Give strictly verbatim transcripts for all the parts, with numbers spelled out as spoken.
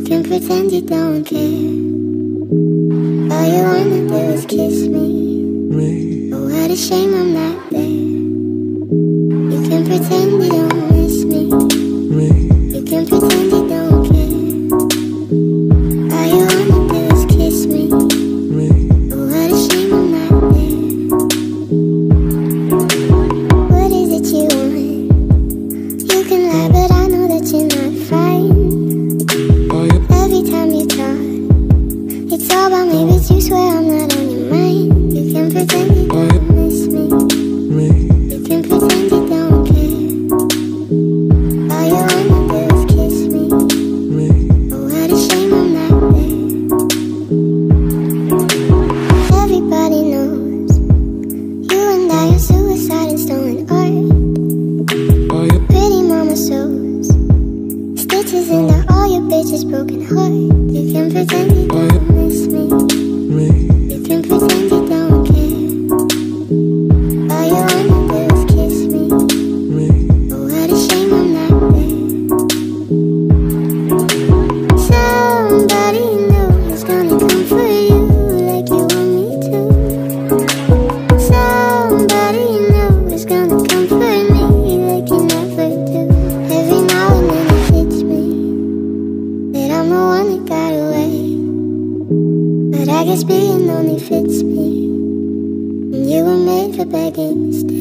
can pretend you don't care. All you wanna do is kiss me. Me. Oh, what a shame I'm not there. You can pretend you don't miss me. Me. You can pretend you don't care. All you wanna do is kiss me. Me. Oh, what a shame I'm not there. What is it you want? You can lie, but I know that you're not fine. Oh, yeah. Every time you talk, it's all about me, but you swear I'm not on your mind. You can pretend you Oh, don't yeah. miss me. Me. You can pretend you don't care. All you wanna do is kiss me. Me. Oh, what a shame I'm not there. Everybody knows you and I are suicide and stolen art. Oh, yeah. Pretty mama shows stitches into all your bitches' broken heart. You can pretend you Oh, don't miss me. Me. You can pretend you don't care. All you wanna do is kiss me. Me. Oh, what a shame I'm not there. Somebody new is gonna come for you like you want me to. Somebody new is gonna comfort me like you never do. Every now and then it hits me that I'm the one that got away. But I guess being lonely fits me, and you were made for begging to stay.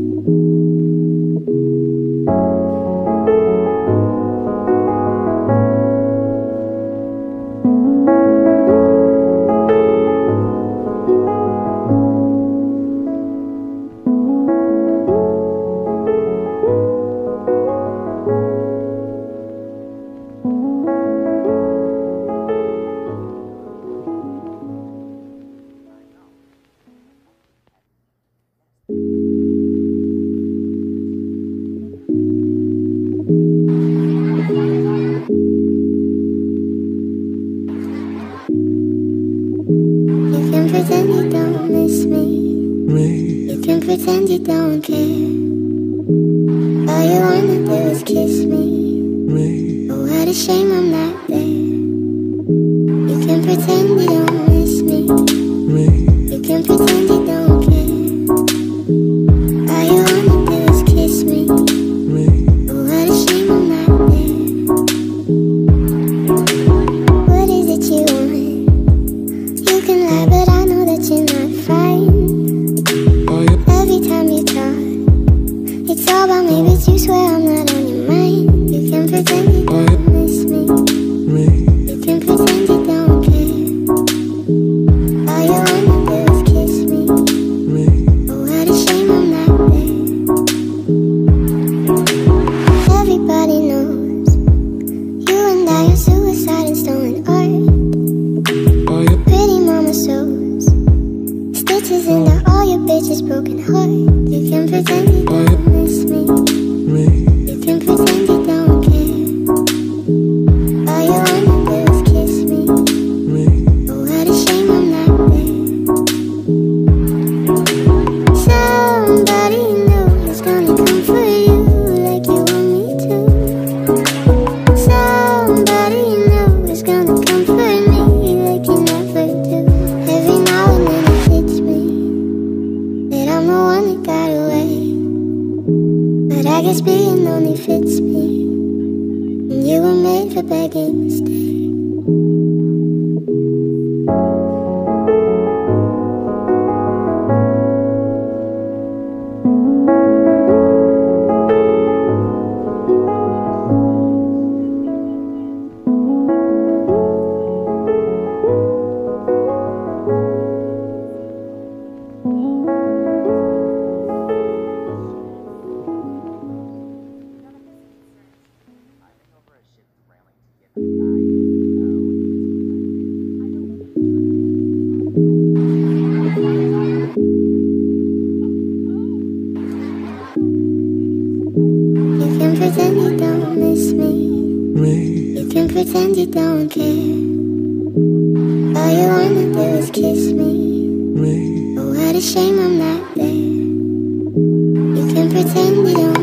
You can pretend you don't miss me. Me. You can pretend you don't care. All you wanna do is kiss me. Me. Oh, what a shame I'm not there. You can pretend you don't miss me. Me. You can pretend you don't care. All you wanna do is kiss me. Me. Oh, what a shame I'm not there. What is it you want? You can lie, but I know that you're not fine. Oh, yeah. Every time you talk, it's all about me, but you swear I'm not on your mind. You can pretend you Oh, don't miss me. Me. You can pretend you don't care. All you wanna do is kiss me. Me. Oh, what a shame I'm not there. Everybody knows you and I are suicide and stolen art. Oh, yeah. Pretty mama shows stitches into all your bitches' broken heart. You can pretend you Oh, don't miss me. Me. You can pretend you don't care. All you wanna do is kiss me. Me. Oh, what a shame I'm not there. Somebody new is gonna come for you like you want me to. Somebody new is gonna comfort me like you never do. Every now and then it hits me that I'm the one that got away. But I guess being lonely fits me, and you were made for begging to stay. You can pretend you don't miss me. Me. You can pretend you don't care. All you wanna do is kiss me. Me. Oh, what a shame I'm not there. You can pretend you don't